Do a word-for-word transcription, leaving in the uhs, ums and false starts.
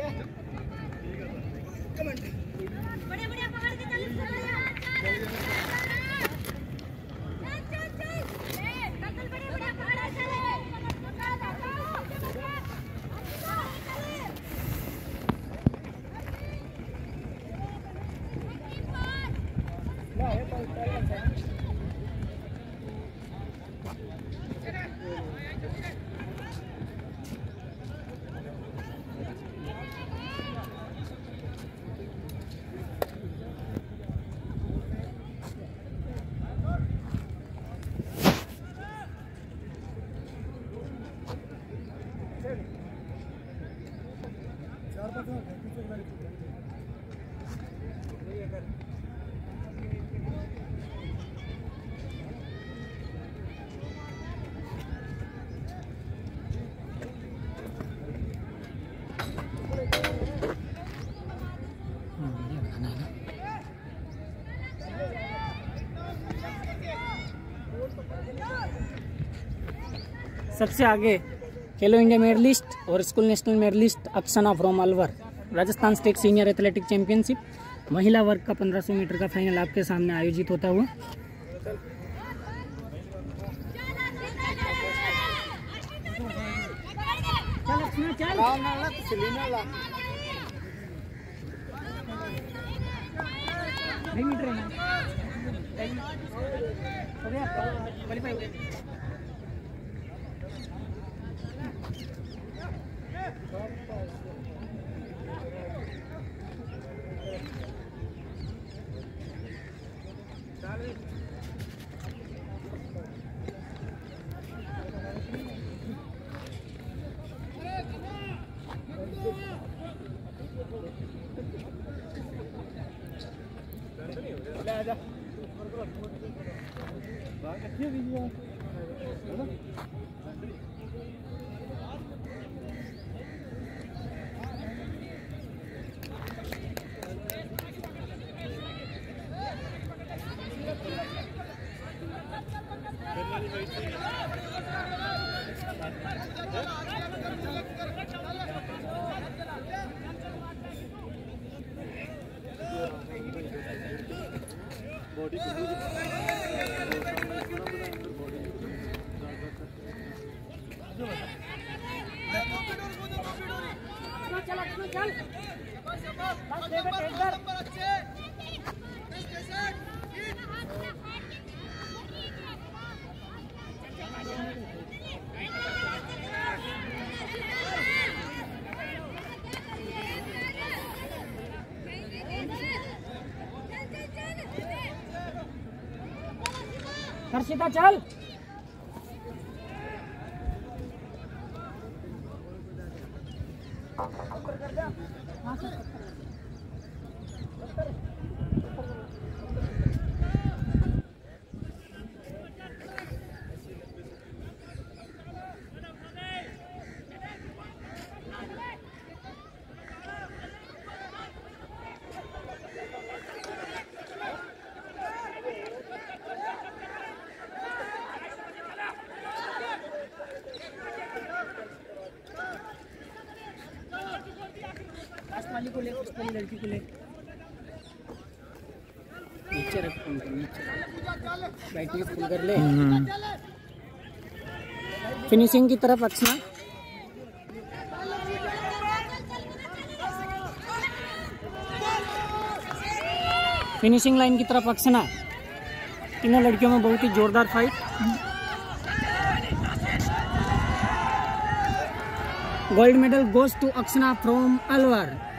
सबसे आगे Khelo India medalist और school national medalist Akshana from Alwar. Rajasthan state senior athletic championship महिला वर्ग का पंद्रह सौ मीटर का फाइनल आपके सामने आयोजित होता हुआ। हर्षिता चल। वाली को ले, उस वाली लड़की को ले, नीचे रख, बैठने फुल कर ले। फिनिशिंग की तरफ अक्षना, फिनिशिंग लाइन की तरफ अक्षना। तीनों लड़कियों में बहुत ही जोरदार fight. Gold medal goes to Akshana from Alwar.